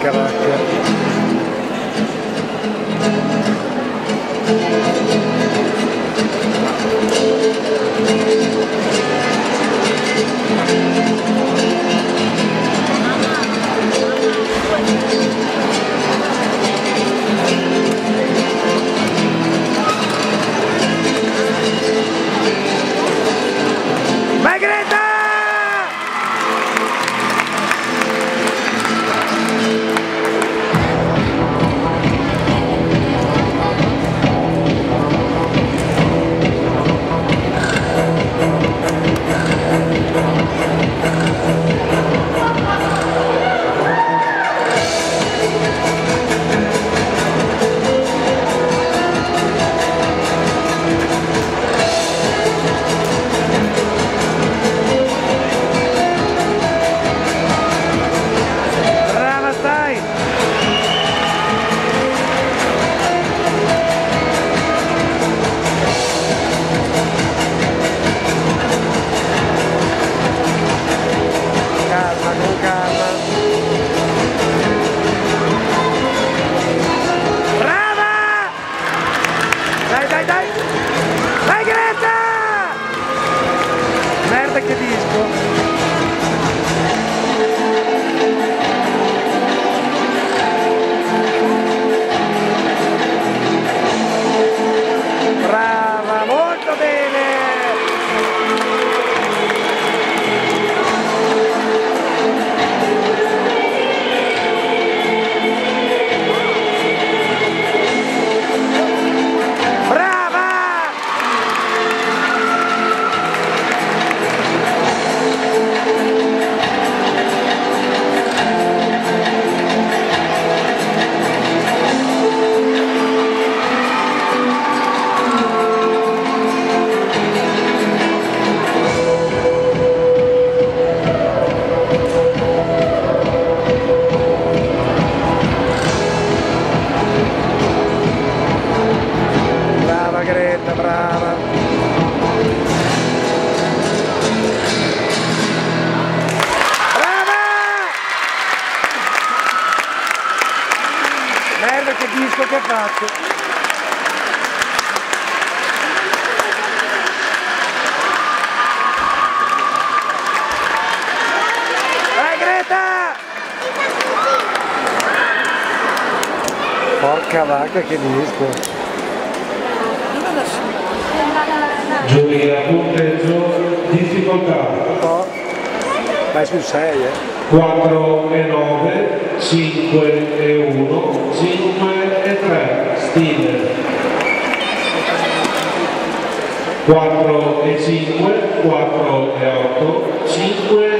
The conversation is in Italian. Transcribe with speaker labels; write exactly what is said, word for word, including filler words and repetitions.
Speaker 1: Porca vacca. Che disco! Brava, molto bene! Brava! Brava! Merda, che disco che ha fatto! Vai Greta! Porca vacca, che disco!
Speaker 2: Giulia, punteggio, difficoltà.
Speaker 1: Un po'. Vai sul sei, eh.
Speaker 2: quattro e nove, cinque e uno, cinque e tre, stile. quattro e cinque, quattro e otto, cinque